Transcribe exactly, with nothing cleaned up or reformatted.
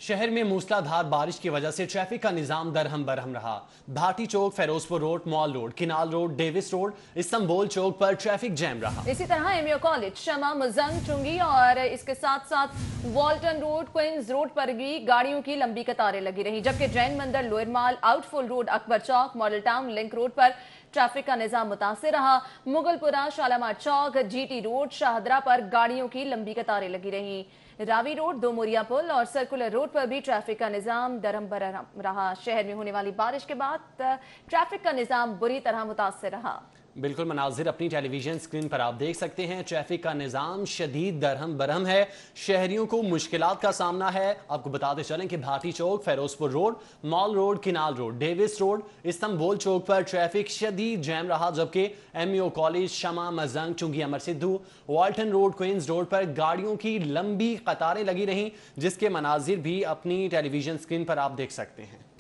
शहर में मूसलाधार बारिश की वजह से ट्रैफिक का निजाम दरहम बरहम रहा। Bhati Chowk, Ferozepur Road, Mall Road, Canal Road, Davis Road, Istanbul Chowk पर ट्रैफिक जैम रहा। इसी तरह एमयू कॉलेज, शमा, मजंग, चुंगी और इसके साथ साथ वॉल्टन रोड, क्वींस रोड पर भी गाड़ियों की लंबी कतारें लगी रही, जबकि Jain Mandir, Lower Mall, Outfall Road, Akbar Chowk, Model Town, Link Road पर ट्रैफिक का निजाम मुतासिर रहा। मुगलपुरा, शालामार चौक, जीटी रोड, शाहदरा पर गाड़ियों की लंबी कतारें लगी रही। रावी रोड, दो मोरिया पुल और सर्कुलर रोड पर भी ट्रैफिक का निजाम दरम बरहम रहा। शहर में होने वाली बारिश के बाद ट्रैफिक का निजाम बुरी तरह मुतासिर रहा। बिल्कुल मनाजिर अपनी टेलीविजन स्क्रीन पर आप देख सकते हैं। ट्रैफिक का निजाम शदीद दरहम बरहम है, शहरियों को मुश्किलात का सामना है। आपको बताते चलें कि Bhati Chowk, Ferozepur Road, Mall Road, Canal Road, Davis Road, Istanbul Chowk पर ट्रैफिक शदीद जैम रहा, जबकि MU college, Shama, Mozang, Chungi, Amar Sidhu, Walton Road, Queens Road पर गाड़ियों की लंबी कतारें लगी रहीं, जिसके मनाजिर भी अपनी टेलीविजन स्क्रीन पर आप देख सकते हैं।